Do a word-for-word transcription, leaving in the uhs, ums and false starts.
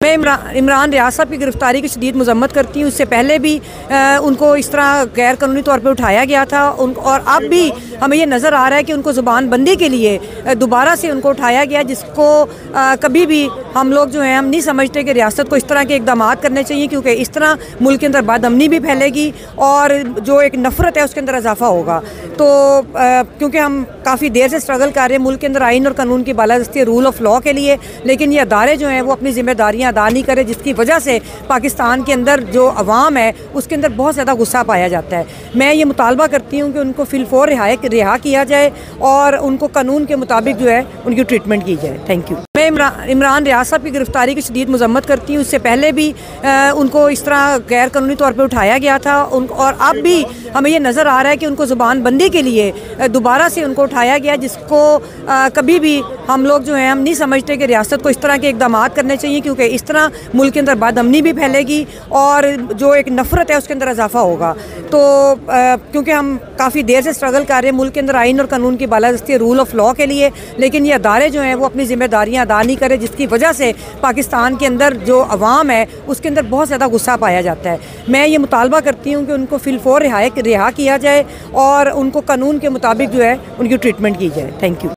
मैं इमरान इमरान रियाज साहब की गिरफ्तारी की शदीद मजम्मत करती हूँ। उससे पहले भी आ, उनको इस तरह गैर कानूनी तौर पर उठाया गया था उन, और अब भी हमें ये नज़र आ रहा है कि उनको ज़ुबान बंदी के लिए दोबारा से उनको उठाया गया, जिसको आ, कभी भी हम लोग जो हैं हम नहीं समझते कि रियासत को इस तरह के इकदाम करने चाहिए, क्योंकि इस तरह मुल्क के अंदर बदअमनी भी फैलेगी और जो एक नफ़रत है उसके अंदर इजाफा होगा। तो आ, क्योंकि हम काफ़ी देर से स्ट्रगल कर रहे हैं मुल्क के अंदर आइन और कानून की बालादस्ती रूल ऑफ लॉ के लिए, लेकिन ये अदारे जो हैं वो अपनी जिम्मेदारियाँ अदा नहीं करें, जिसकी वजह से पाकिस्तान के अंदर जो अवाम है उसके अंदर बहुत ज़्यादा गुस्सा पाया जाता है। मैं ये मुतालबा करती हूँ कि उनको फिलफौर रिहा रिहा किया जाए और उनको कानून के मुताबिक जो है उनकी ट्रीटमेंट की जाए। Thank you. मैं इमरान इमरान रियाज साहब की गिरफ्तारी की शदीद मजम्मत करती हूँ। उससे पहले भी आ, उनको इस तरह गैर कानूनी तौर पर उठाया गया था उन, और अब भी हमें ये नज़र आ रहा है कि उनको ज़ुबान बंदी के लिए दोबारा से उनको उठाया गया, जिसको आ, कभी भी हम लोग जो हैं हम नहीं समझते कि रियासत को इस तरह के इकदाम करने चाहिए, क्योंकि इस तरह मुल्क के अंदर बदअमनी भी फैलेगी और जो एक नफ़रत है उसके अंदर इजाफा होगा। तो आ, क्योंकि हम काफ़ी देर से स्ट्रगल कर रहे हैं मुल्क के अंदर आइन और कानून की बालादस्ती रूल ऑफ लॉ के लिए, लेकिन ये अदारे जो हैं वो अपनी जिम्मेदारियाँ अदा नहीं करें, जिसकी वजह से पाकिस्तान के अंदर जो अवाम है उसके अंदर बहुत ज़्यादा गुस्सा पाया जाता है। मैं ये मुतालबा करती हूँ कि उनको फिलफौर रिहा रिहा किया जाए और उनको कानून के मुताबिक जो है उनकी ट्रीटमेंट की जाए। Thank you.